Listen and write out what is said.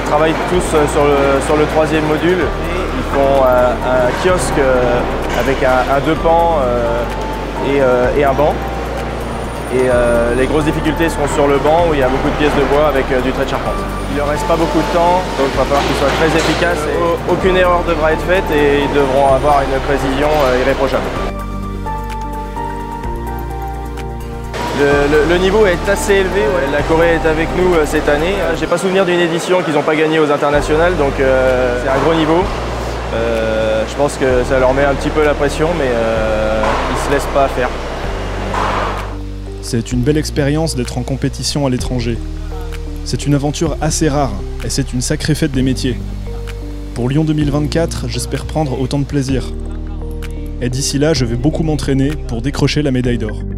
travaillent tous sur le troisième module. Ils font un kiosque avec un deux pans et un banc. Et les grosses difficultés seront sur le banc où il y a beaucoup de pièces de bois avec du trait de charpente. Il ne leur reste pas beaucoup de temps, donc il va falloir qu'ils soient très efficaces. Aucune erreur devra être faite et ils devront avoir une précision irréprochable. Le niveau est assez élevé. Ouais. La Corée est avec nous cette année. J'ai pas souvenir d'une édition qu'ils n'ont pas gagné aux internationales, donc c'est un gros niveau. Je pense que ça leur met un petit peu la pression, mais ils ne se laissent pas faire. C'est une belle expérience d'être en compétition à l'étranger. C'est une aventure assez rare et c'est une sacrée fête des métiers. Pour Lyon 2024, j'espère prendre autant de plaisir. Et d'ici là, je vais beaucoup m'entraîner pour décrocher la médaille d'or.